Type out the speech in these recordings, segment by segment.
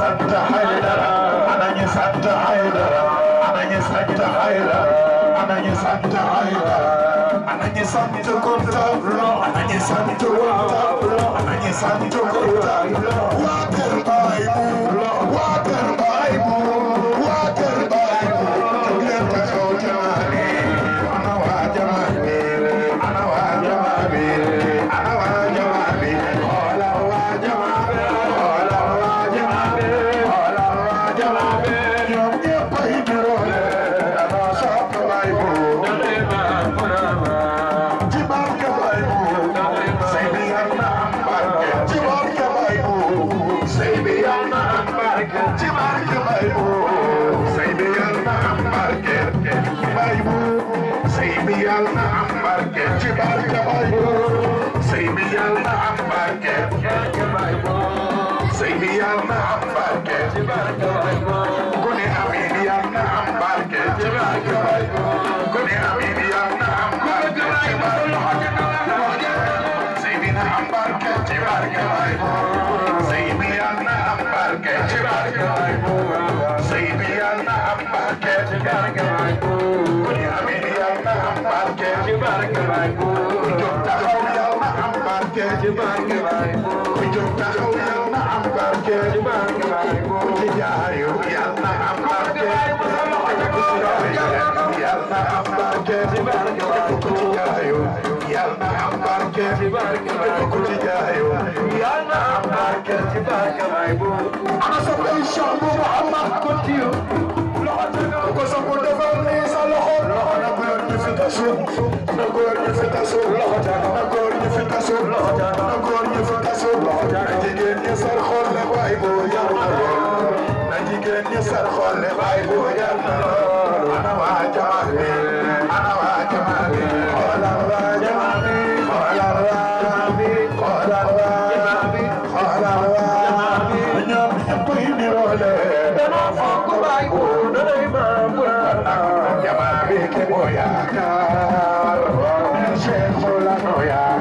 Santa Haidara, Ananya Santa Haidara, Ananya Santa Haidara, Ananya Santa Haidara, Ananya Santa Contablo, Ananya Santa Contablo, Ananya Santa Contablo, Water Bible, Water Bible, Water Bible, Together go Jamali, Anawa Jamali, Anawa Jamali, Anawa Jamali, Olawa Jamali, Olawa Jamali, Olawa Jamali, Yom Yapaidro, Anasa Bible, Jibarka Bible, Sabiana Ambarke, Jibarka Bible, Sabiana Ambarke, Jibarka Bible, Sabiana Ambarke, Bible, Sabiana Ambarke, Jibarka Bible, Sabiana Ambarke, Sabiana Ambarke, Jibarka Bible, Kuni Aminiana Ambarke, Jibarka Bible, Kuni Aminiana Ambarke, Sabiana Ambarke, Jibarka Bible, Sabiana Ambarke, Jibarka Bible, Sabiana Ambarke, Jibarka Bible, Kuni Aminiana Ambarke, Jibarka Bible, Kujok Tahawiyana Ambarke, Jibarka Bible, Kujok Tahawiyana Ambarke, Jibarka Bible, Kujijayu Yana Ambarke, Yana Ambarke, Jibarka Bible, Kujijayu Yana Ambarke, Jibarka Bible, Kujijayu Yana Ambarke, Jibarka Bible. Ana sabay shabu Muhammad Kutiyu. Ko sa ko defal ni sa loxo na góor ñi fi tasu na góor ñi fi tasu na góor ñi fi tasu na góor ñi fi tasu na jigéen ñi sar xol le waay bo yar na lool na jigéen ñi sar xol le waay bo yar na lool ana waa jamaa bi ana waa jamaa bi xoolal waa jamaa bi xoolal waa jamaa bi xoolal waa jamaa bi xoolal waa jamaa bi ñoom ñëpp yi niroole dana fokk baay ko danay maam jamaa bi ke mo yaakaar Cheikh la no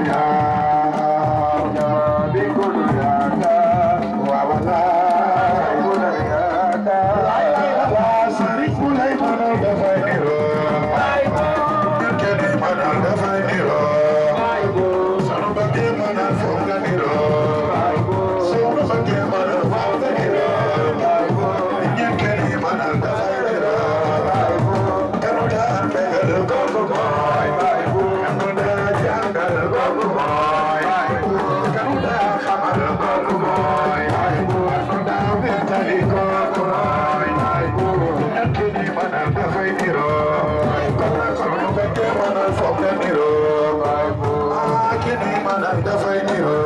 yaakaar jamaa bi ko no yaakaar wa wallaay ko no yaakaar wa sëriñ bu lay mënal dafay niro ñu kenn mënal dafay niro sunu bëggee mënal foog nga niro sunu bëggee mënal foog nga niro ñu kenn mënal dafay niro kanu daa bégal kooku mooy kanu daa jàngal kooku mooy kanu daa xamal kooku mooy kanu daa wéttali kooku mooy ñett ñi mënal dafay niro kon nag sunu bëggee mënal foog nga niro ki ni mënal dafay niro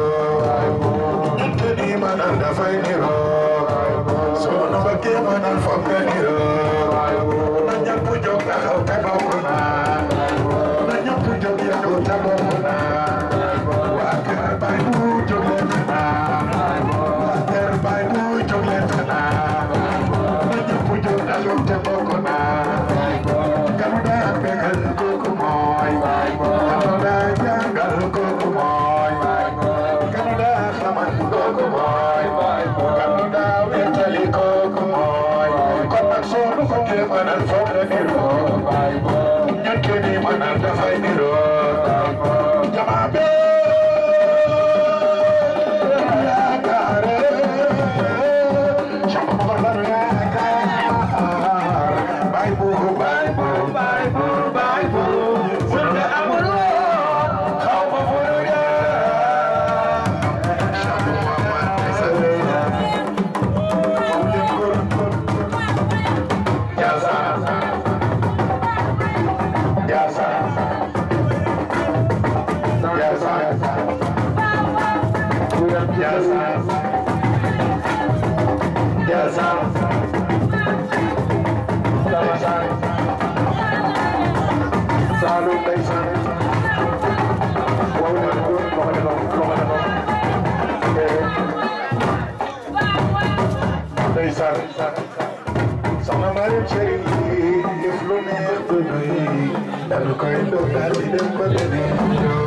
ñett ñi mënal dafay niro sunu bëggee mënal foog nga niro na ñëpp jóg taxaw te bokk naa na ñëpp jóg yëngu te bokk naa waa kër Baay bu jóg leen naa waa kër Baay bu jóg leen naa na ñëpp jóg taxaw te bokk naa kanu daa bégal kooku mooy kanu daa jàngal kooku mooy kanu daa xamal kooku mooy kanu daa wéttali kooku mooy kon nag soo nu ko kee mënal foog la niro ñett ñi mënal dafay niro jamaa bee yaakaare Cheikh Omar la nu yaakaar Baay bu Baay bu Baay bu Baay bu sunu nga amul woon xaw ma fu nu jaar Cheikh Omar Sama Mariage chérie, if lu neex du doy, dañu koy dogal di dem ba